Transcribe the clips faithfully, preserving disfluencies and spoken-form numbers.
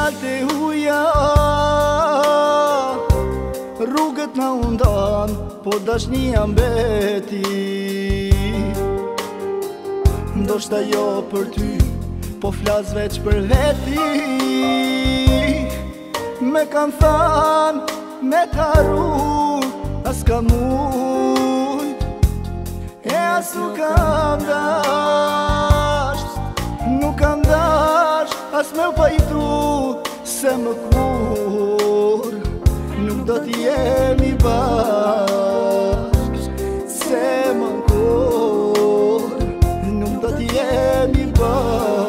fjalë të huja, rrugët na undan, po dashnia mbeti. Ndoshta jo për ty, po flas veç për veti. Me kanë thanë, me t'harru, as ka mujt, e as nuk kam dasht, nuk kam dasht, as me u pajtu, se më kur, nuk do t'jemi bashk, se më kur, nuk do t'jemi bashk.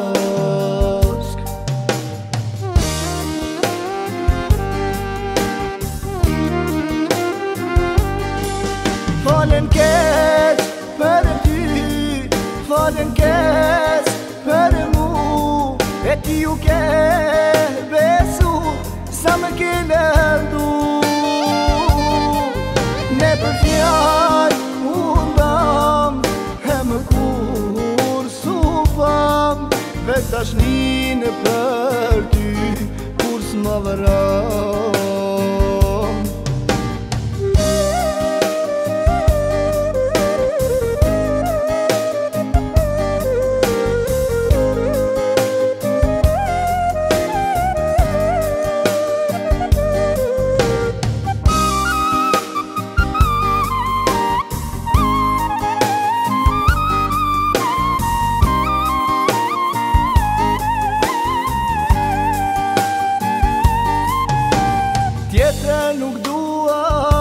Falen keq për ty, falen keq për mu, e ti u ke besu, sa më ke lëndu. Ne për fjallë undam, e më kur supam, veç dashnin e për ty, kur s'ma vëram. Tjetër nuk dua,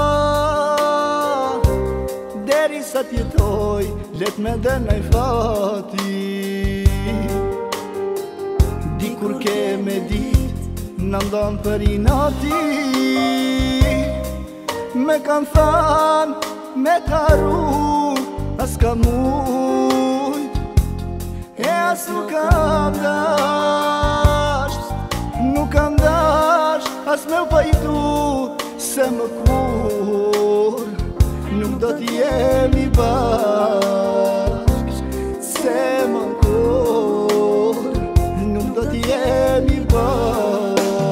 deri sa t'jetoj, let me dënaj fati. Dikur ke me dit, në ndonë për i nati. Me kanë thanë, me t'harru, as ka mujt, e as nuk kam dasht, nuk kam dasht, as me u pajtu, se më kur, nuk do t'jemi bashk, se më kur, nuk do t'jemi bashk.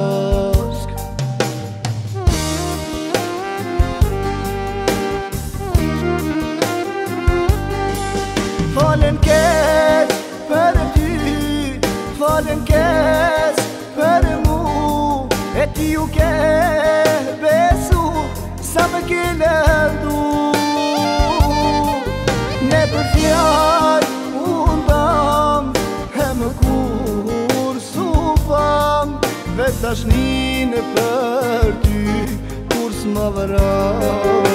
Falen keq për ty, falen keq për mu, e ti u ke besu, sa më ke lëndu. Ne për fjallë undam, e më kur supam, veç dashnin e për ty, kur s'ma vëram.